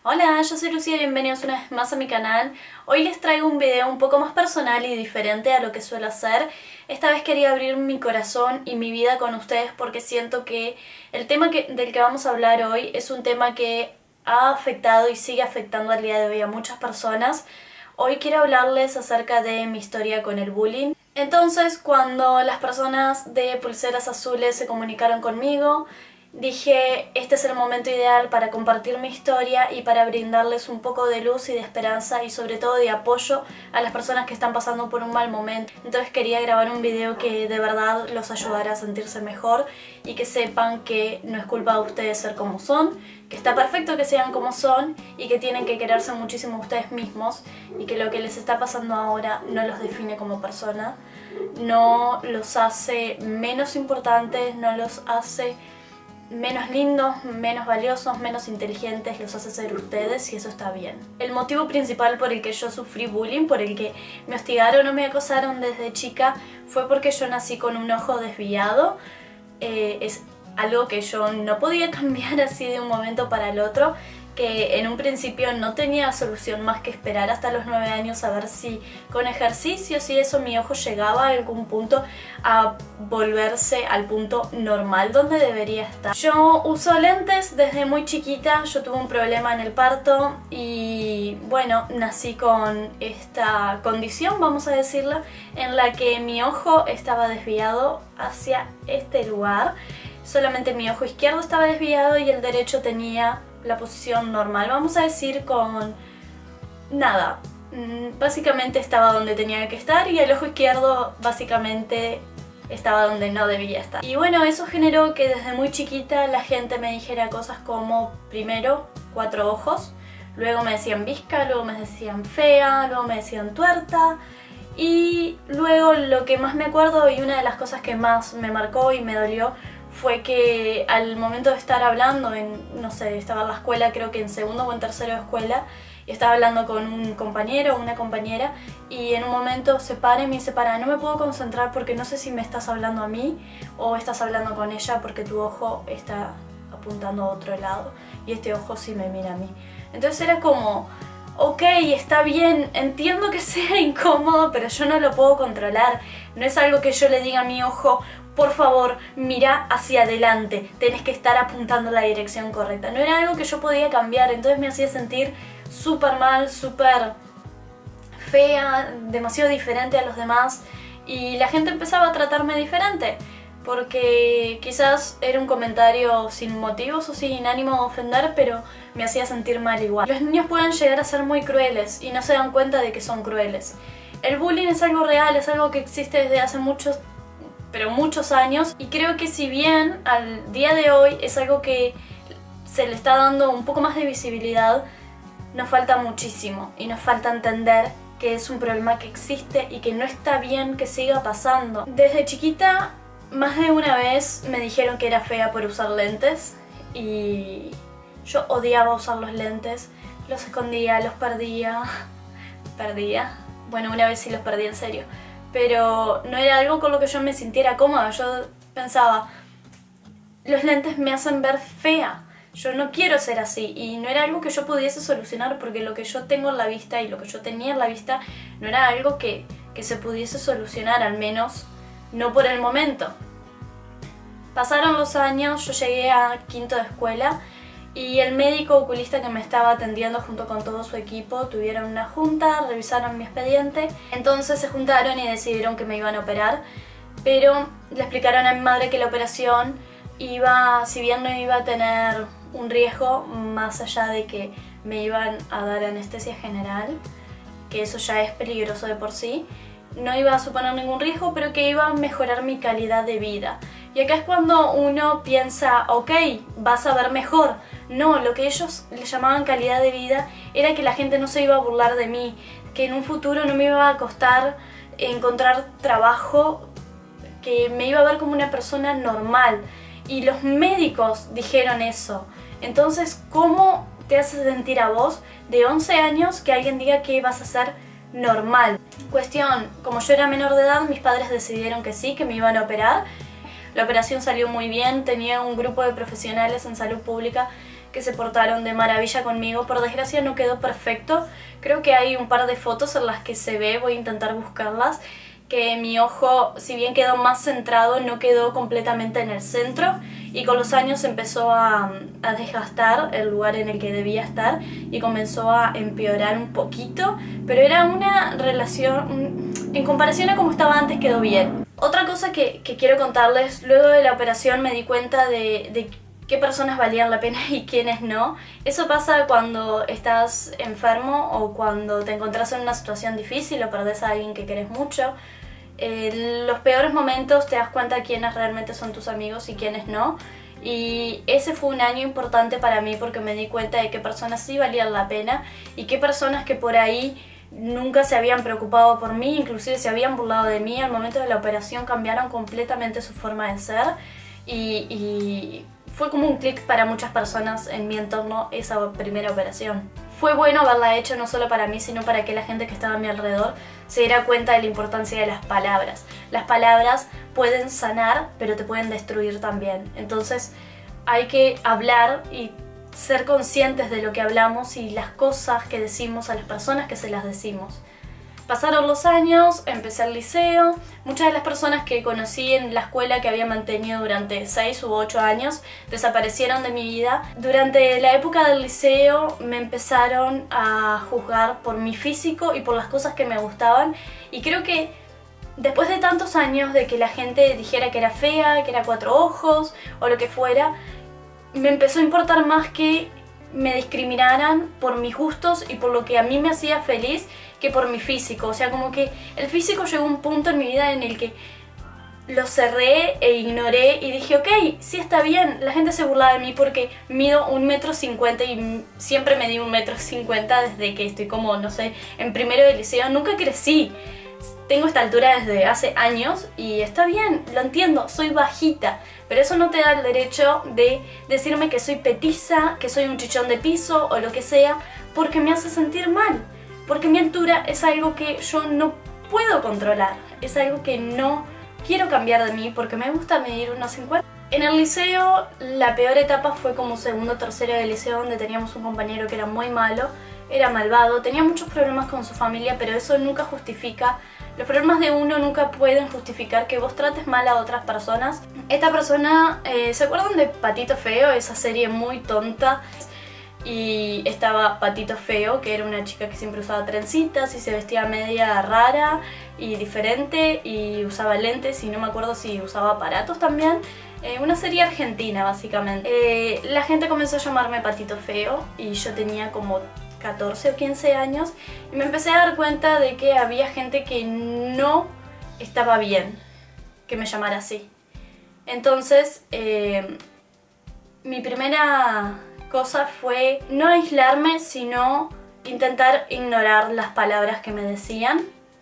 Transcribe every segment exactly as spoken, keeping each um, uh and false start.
Hola, yo soy Lucía y bienvenidos una vez más a mi canal. Hoy les traigo un video un poco más personal y diferente a lo que suelo hacer. Esta vez quería abrir mi corazón y mi vida con ustedes porque siento que el tema que, del que vamos a hablar hoy es un tema que ha afectado y sigue afectando al día de hoy a muchas personas. Hoy quiero hablarles acerca de mi historia con el bullying. Entonces, cuando las personas de Pulseras Azules se comunicaron conmigo, dije, este es el momento ideal para compartir mi historia y para brindarles un poco de luz y de esperanza y sobre todo de apoyo a las personas que están pasando por un mal momento. Entonces quería grabar un video que de verdad los ayudara a sentirse mejor y que sepan que no es culpa de ustedes ser como son, que está perfecto que sean como son y que tienen que quererse muchísimo ustedes mismos y que lo que les está pasando ahora no los define como persona, no los hace menos importantes, no los hace menos lindos, menos valiosos, menos inteligentes, los hace ser ustedes y eso está bien. El motivo principal por el que yo sufrí bullying, por el que me hostigaron o me acosaron desde chica, fue porque yo nací con un ojo desviado. Eh, es algo que yo no podía cambiar así de un momento para el otro, que en un principio no tenía solución más que esperar hasta los nueve años a ver si con ejercicios y eso mi ojo llegaba a algún punto a volverse al punto normal donde debería estar. Yo uso lentes desde muy chiquita, yo tuve un problema en el parto y bueno, nací con esta condición, vamos a decirlo, en la que mi ojo estaba desviado hacia este lugar. Solamente mi ojo izquierdo estaba desviado y el derecho tenía la posición normal, vamos a decir, con nada. Básicamente estaba donde tenía que estar y el ojo izquierdo básicamente estaba donde no debía estar. Y bueno, eso generó que desde muy chiquita la gente me dijera cosas como, primero, cuatro ojos, luego me decían visca, luego me decían fea, luego me decían tuerta. Y luego lo que más me acuerdo y una de las cosas que más me marcó y me dolió fue que al momento de estar hablando, en, no sé, estaba en la escuela, creo que en segundo o en tercero de escuela, y estaba hablando con un compañero o una compañera, y en un momento se para y me dice, para, no me puedo concentrar porque no sé si me estás hablando a mí o estás hablando con ella porque tu ojo está apuntando a otro lado y este ojo sí me mira a mí. Entonces era como, ok, está bien, entiendo que sea incómodo, pero yo no lo puedo controlar. No es algo que yo le diga a mi ojo, por favor, mira hacia adelante, tenés que estar apuntando en la dirección correcta. No era algo que yo podía cambiar, entonces me hacía sentir súper mal, súper fea, demasiado diferente a los demás. Y la gente empezaba a tratarme diferente, porque quizás era un comentario sin motivos o sin ánimo de ofender, pero me hacía sentir mal igual. Los niños pueden llegar a ser muy crueles y no se dan cuenta de que son crueles. El bullying es algo real, es algo que existe desde hace muchos pero muchos años, y creo que si bien al día de hoy es algo que se le está dando un poco más de visibilidad, nos falta muchísimo y nos falta entender que es un problema que existe y que no está bien que siga pasando. Desde chiquita más de una vez me dijeron que era fea por usar lentes y yo odiaba usar los lentes, los escondía, los perdía, perdía, bueno, una vez sí los perdí en serio. Pero no era algo con lo que yo me sintiera cómoda. Yo pensaba, los lentes me hacen ver fea, yo no quiero ser así. Y no era algo que yo pudiese solucionar porque lo que yo tengo en la vista y lo que yo tenía en la vista no era algo que, que se pudiese solucionar, al menos no por el momento. Pasaron los años, yo llegué a quinto de escuela y el médico oculista que me estaba atendiendo junto con todo su equipo tuvieron una junta, revisaron mi expediente, entonces se juntaron y decidieron que me iban a operar, pero le explicaron a mi madre que la operación iba, si bien no iba a tener un riesgo más allá de que me iban a dar anestesia general, que eso ya es peligroso de por sí, no iba a suponer ningún riesgo, pero que iba a mejorar mi calidad de vida. Y acá es cuando uno piensa, ok, vas a ver mejor. No, lo que ellos le llamaban calidad de vida era que la gente no se iba a burlar de mí, que en un futuro no me iba a costar encontrar trabajo, que me iba a ver como una persona normal. Y los médicos dijeron eso. Entonces, ¿cómo te hace sentir a vos de once años que alguien diga que vas a ser normal? Cuestión, como yo era menor de edad, mis padres decidieron que sí, que me iban a operar. La operación salió muy bien, tenía un grupo de profesionales en salud pública que se portaron de maravilla conmigo. Por desgracia no quedó perfecto. Creo que hay un par de fotos en las que se ve, voy a intentar buscarlas, que mi ojo, si bien quedó más centrado, no quedó completamente en el centro y con los años empezó a, a desgastar el lugar en el que debía estar y comenzó a empeorar un poquito, pero era una relación, en comparación a como estaba antes, quedó bien. Otra cosa que, que quiero contarles, luego de la operación me di cuenta de, de qué personas valían la pena y quiénes no. Eso pasa cuando estás enfermo o cuando te encontrás en una situación difícil o perdés a alguien que querés mucho. En los peores momentos te das cuenta de quiénes realmente son tus amigos y quiénes no. Y ese fue un año importante para mí porque me di cuenta de qué personas sí valían la pena y qué personas que por ahí nunca se habían preocupado por mí, inclusive se habían burlado de mí, al momento de la operación cambiaron completamente su forma de ser y, y fue como un clic para muchas personas en mi entorno esa primera operación. Fue bueno haberla hecho no solo para mí, sino para que la gente que estaba a mi alrededor se diera cuenta de la importancia de las palabras. Las palabras pueden sanar, pero te pueden destruir también. Entonces hay que hablar y ser conscientes de lo que hablamos y las cosas que decimos a las personas que se las decimos. Pasaron los años, empecé el liceo, muchas de las personas que conocí en la escuela que había mantenido durante seis u ocho años desaparecieron de mi vida. Durante la época del liceo me empezaron a juzgar por mi físico y por las cosas que me gustaban y creo que después de tantos años de que la gente dijera que era fea, que era cuatro ojos o lo que fuera, me empezó a importar más que me discriminaran por mis gustos y por lo que a mí me hacía feliz que por mi físico. O sea, como que el físico llegó a un punto en mi vida en el que lo cerré e ignoré y dije, ok, sí está bien, la gente se burla de mí porque mido un metro cincuenta y siempre medí un metro cincuenta desde que estoy como, no sé, en primero de liceo, nunca crecí. Tengo esta altura desde hace años y está bien, lo entiendo, soy bajita, pero eso no te da el derecho de decirme que soy petiza, que soy un chichón de piso o lo que sea, porque me hace sentir mal. Porque mi altura es algo que yo no puedo controlar, es algo que no quiero cambiar de mí porque me gusta medir unos cincuenta. En el liceo, la peor etapa fue como segundo o tercero de liceo, donde teníamos un compañero que era muy malo, era malvado, tenía muchos problemas con su familia, pero eso nunca justifica. Los problemas de uno nunca pueden justificar que vos trates mal a otras personas. Esta persona, eh, ¿se acuerdan de Patito Feo? Esa serie muy tonta. Y estaba Patito Feo, que era una chica que siempre usaba trencitas y se vestía media rara y diferente y usaba lentes y no me acuerdo si usaba aparatos también. Eh, una serie argentina básicamente. Eh, la gente comenzó a llamarme Patito Feo y yo tenía como catorce o quince años y me empecé a dar cuenta de que había gente que no estaba bien que me llamara así. Entonces, eh, mi primera cosa fue no aislarme, sino intentar ignorar las palabras que me decían.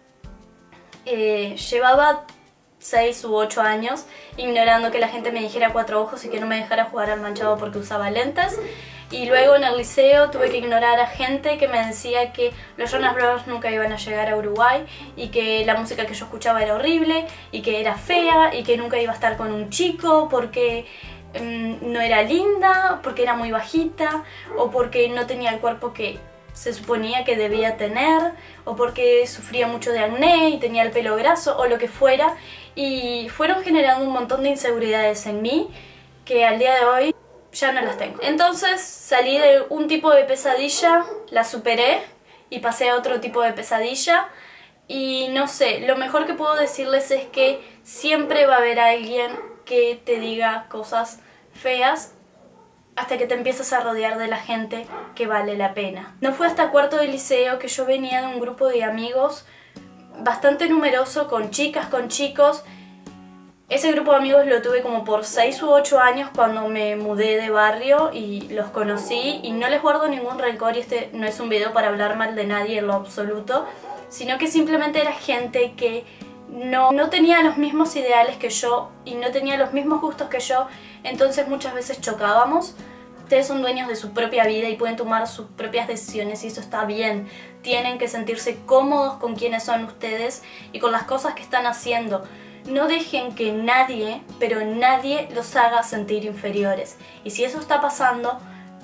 Eh, llevaba seis u ocho años ignorando que la gente me dijera cuatro ojos y que no me dejara jugar al manchado porque usaba lentes. Y luego en el liceo tuve que ignorar a gente que me decía que los Jonas Brothers nunca iban a llegar a Uruguay y que la música que yo escuchaba era horrible y que era fea y que nunca iba a estar con un chico porque mmm, no era linda, porque era muy bajita o porque no tenía el cuerpo que se suponía que debía tener o porque sufría mucho de acné y tenía el pelo graso o lo que fuera, y fueron generando un montón de inseguridades en mí que al día de hoy ya no las tengo. Entonces salí de un tipo de pesadilla, la superé y pasé a otro tipo de pesadilla y no sé, lo mejor que puedo decirles es que siempre va a haber alguien que te diga cosas feas hasta que te empiezas a rodear de la gente que vale la pena. No fue hasta cuarto de liceo que yo venía de un grupo de amigos bastante numeroso, con chicas, con chicos. Ese grupo de amigos lo tuve como por seis u ocho años cuando me mudé de barrio y los conocí y no les guardo ningún rencor y este no es un video para hablar mal de nadie en lo absoluto, sino que simplemente era gente que no, no tenía los mismos ideales que yo y no tenía los mismos gustos que yo, entonces muchas veces chocábamos. Ustedes son dueños de su propia vida y pueden tomar sus propias decisiones y eso está bien. Tienen que sentirse cómodos con quienes son ustedes y con las cosas que están haciendo. No dejen que nadie, pero nadie los haga sentir inferiores. Y si eso está pasando,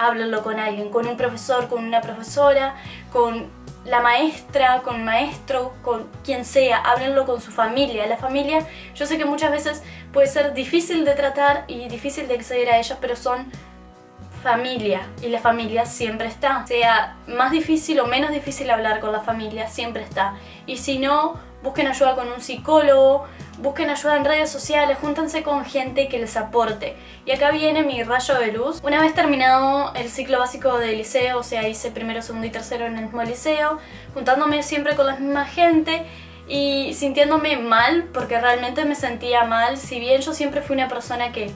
háblenlo con alguien, con un profesor, con una profesora, con la maestra, con maestro, con quien sea, háblenlo con su familia. La familia, yo sé que muchas veces puede ser difícil de tratar y difícil de acceder a ellos, pero son familia y la familia siempre está. Sea más difícil o menos difícil hablar con la familia, siempre está. Y si no, busquen ayuda con un psicólogo, busquen ayuda en redes sociales, júntense con gente que les aporte. Y acá viene mi rayo de luz. Una vez terminado el ciclo básico del liceo, o sea, hice primero, segundo y tercero en el mismo liceo, juntándome siempre con la misma gente y sintiéndome mal, porque realmente me sentía mal. Si bien yo siempre fui una persona que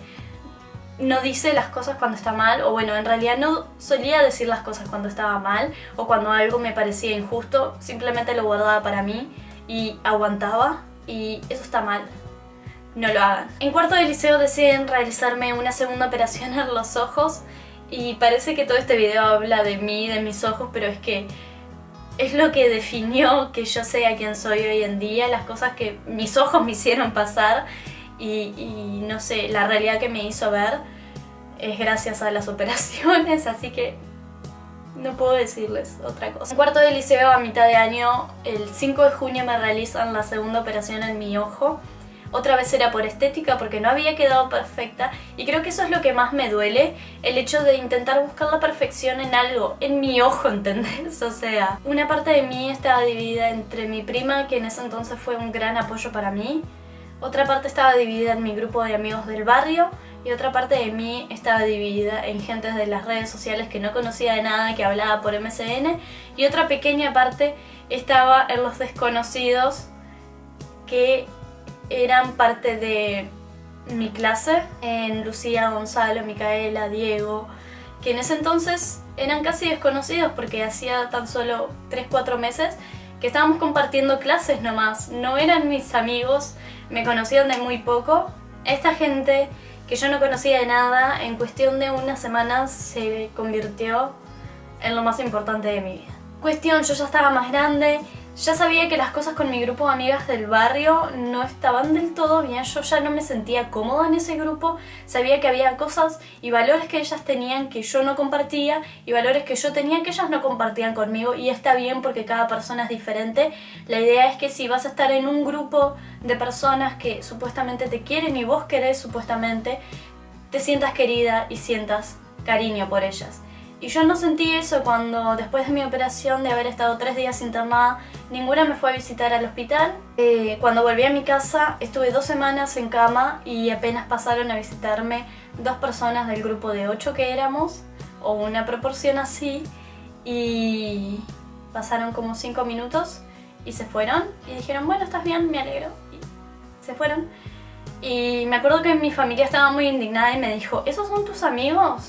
no dice las cosas cuando está mal, o bueno, en realidad no solía decir las cosas cuando estaba mal, o cuando algo me parecía injusto, simplemente lo guardaba para mí y aguantaba, y eso está mal. No lo hagan. En cuarto de liceo deciden realizarme una segunda operación en los ojos, y parece que todo este video habla de mí, de mis ojos, pero es que es lo que definió que yo sea quien soy hoy en día, las cosas que mis ojos me hicieron pasar. Y, y no sé, la realidad que me hizo ver es gracias a las operaciones, así que no puedo decirles otra cosa. En cuarto de liceo, a mitad de año, el cinco de junio me realizan la segunda operación en mi ojo. Otra vez era por estética, porque no había quedado perfecta, y creo que eso es lo que más me duele, el hecho de intentar buscar la perfección en algo, en mi ojo, ¿entendés? O sea, una parte de mí estaba dividida entre mi prima, que en ese entonces fue un gran apoyo para mí. Otra parte estaba dividida en mi grupo de amigos del barrio, y otra parte de mí estaba dividida en gente de las redes sociales que no conocía de nada, que hablaba por M S N, y otra pequeña parte estaba en los desconocidos que eran parte de mi clase, en Lucía, Gonzalo, Micaela, Diego, que en ese entonces eran casi desconocidos porque hacía tan solo tres cuatro meses que estábamos compartiendo clases nomás, no eran mis amigos, me conocían de muy poco. Esta gente que yo no conocía de nada, en cuestión de unas semanas se convirtió en lo más importante de mi vida. Cuestión, yo ya estaba más grande, ya sabía que las cosas con mi grupo de amigas del barrio no estaban del todo bien, yo ya no me sentía cómoda en ese grupo, sabía que había cosas y valores que ellas tenían que yo no compartía y valores que yo tenía que ellas no compartían conmigo, y está bien porque cada persona es diferente. La idea es que si vas a estar en un grupo de personas que supuestamente te quieren y vos querés supuestamente, te sientas querida y sientas cariño por ellas. Y yo no sentí eso cuando, después de mi operación, de haber estado tres días internada, ninguna me fue a visitar al hospital. Eh, cuando volví a mi casa estuve dos semanas en cama y apenas pasaron a visitarme dos personas del grupo de ocho que éramos, o una proporción así, y pasaron como cinco minutos y se fueron y dijeron, bueno, ¿estás bien? Me alegro. Y se fueron. Y me acuerdo que mi familia estaba muy indignada y me dijo, ¿esos son tus amigos?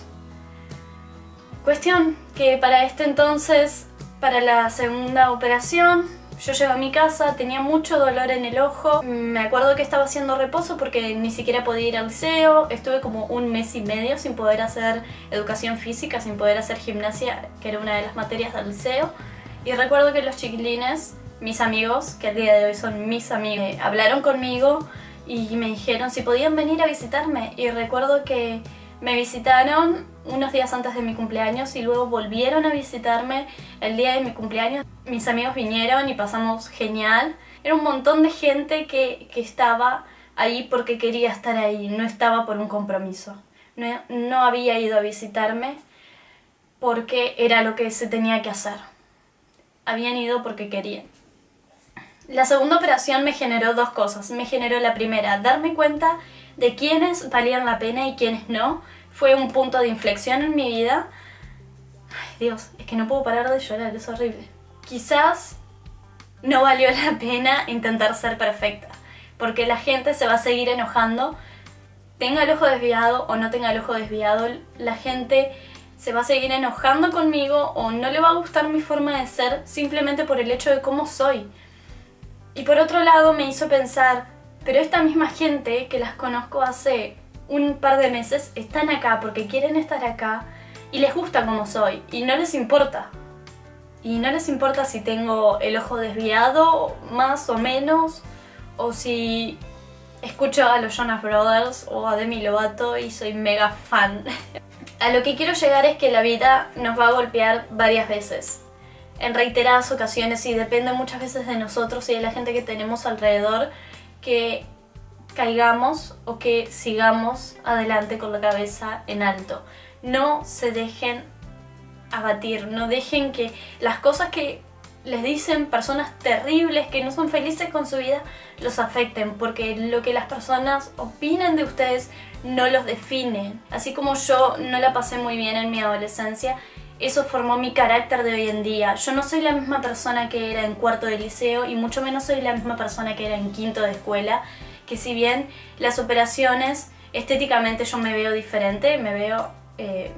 Cuestión que para este entonces, para la segunda operación, yo llego a mi casa, tenía mucho dolor en el ojo. Me acuerdo que estaba haciendo reposo porque ni siquiera podía ir al liceo. Estuve como un mes y medio sin poder hacer educación física, sin poder hacer gimnasia, que era una de las materias del liceo. Y recuerdo que los chiquilines, mis amigos, que al día de hoy son mis amigos, eh, hablaron conmigo y me dijeron si podían venir a visitarme. Y recuerdo que me visitaron unos días antes de mi cumpleaños y luego volvieron a visitarme el día de mi cumpleaños. Mis amigos vinieron y pasamos genial. Era un montón de gente que, que estaba ahí porque quería estar ahí, no estaba por un compromiso. No, no había ido a visitarme porque era lo que se tenía que hacer. Habían ido porque querían. La segunda operación me generó dos cosas. Me generó la primera, darme cuenta de quiénes valían la pena y quiénes no. Fue un punto de inflexión en mi vida. Ay, Dios, es que no puedo parar de llorar, es horrible. Quizás no valió la pena intentar ser perfecta, porque la gente se va a seguir enojando, tenga el ojo desviado o no tenga el ojo desviado. La gente se va a seguir enojando conmigo o no le va a gustar mi forma de ser simplemente por el hecho de cómo soy. Y por otro lado me hizo pensar, pero esta misma gente que las conozco hace un par de meses están acá porque quieren estar acá y les gusta como soy y no les importa. Y no les importa si tengo el ojo desviado más o menos, o si escucho a los Jonas Brothers o a Demi Lovato y soy mega fan. A lo que quiero llegar es que la vida nos va a golpear varias veces, en reiteradas ocasiones, y depende muchas veces de nosotros y de la gente que tenemos alrededor, que caigamos o que sigamos adelante con la cabeza en alto. No se dejen abatir, no dejen que las cosas que les dicen personas terribles que no son felices con su vida los afecten, porque lo que las personas opinan de ustedes no los define. Así como yo no la pasé muy bien en mi adolescencia, eso formó mi carácter de hoy en día. Yo no soy la misma persona que era en cuarto de liceo y mucho menos soy la misma persona que era en quinto de escuela, que si bien las operaciones estéticamente yo me veo diferente, me veo eh,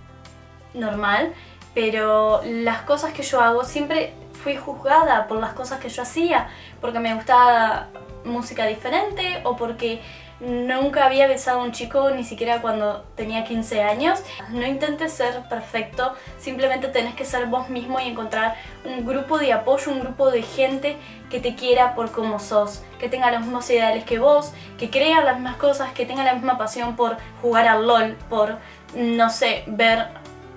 normal, pero las cosas que yo hago siempre fui juzgada por las cosas que yo hacía, porque me gustaba música diferente o porque nunca había besado a un chico ni siquiera cuando tenía quince años. No intentes ser perfecto, simplemente tenés que ser vos mismo y encontrar un grupo de apoyo, un grupo de gente que te quiera por como sos, que tenga los mismos ideales que vos, que crea las mismas cosas, que tenga la misma pasión por jugar al LOL, por, no sé, ver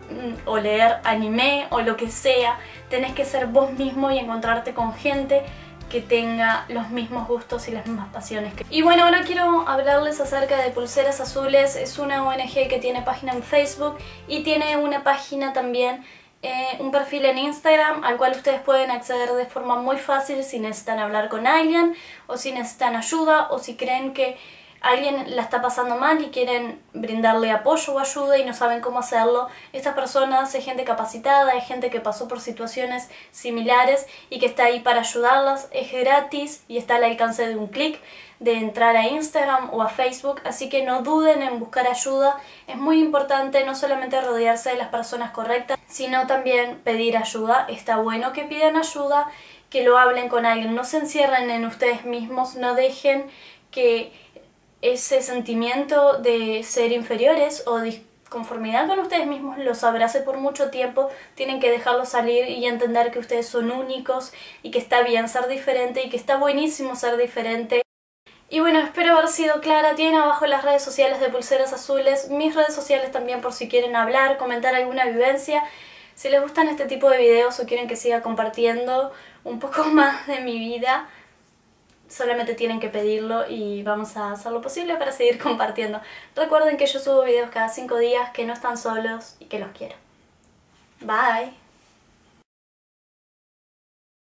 o leer anime o lo que sea. Tenés que ser vos mismo y encontrarte con gente que tenga los mismos gustos y las mismas pasiones. Y bueno, ahora quiero hablarles acerca de Pulseras Azules. Es una O N G que tiene página en Facebook y tiene una página también, eh, un perfil en Instagram al cual ustedes pueden acceder de forma muy fácil si necesitan hablar con alguien o si necesitan ayuda o si creen que alguien la está pasando mal y quieren brindarle apoyo o ayuda y no saben cómo hacerlo. Estas personas es gente capacitada, es gente que pasó por situaciones similares y que está ahí para ayudarlas. Es gratis y está al alcance de un clic de entrar a Instagram o a Facebook, así que no duden en buscar ayuda. Es muy importante no solamente rodearse de las personas correctas, sino también pedir ayuda. Está bueno que pidan ayuda, que lo hablen con alguien, no se encierren en ustedes mismos, no dejen que ese sentimiento de ser inferiores o disconformidad con ustedes mismos los abrace por mucho tiempo. Tienen que dejarlo salir y entender que ustedes son únicos y que está bien ser diferente y que está buenísimo ser diferente. Y bueno, espero haber sido clara. Tienen abajo las redes sociales de Pulseras Azules, mis redes sociales también por si quieren hablar, comentar alguna vivencia. Si les gustan este tipo de videos o quieren que siga compartiendo un poco más de mi vida, solamente tienen que pedirlo y vamos a hacer lo posible para seguir compartiendo. Recuerden que yo subo videos cada cinco días, que no están solos y que los quiero. Bye.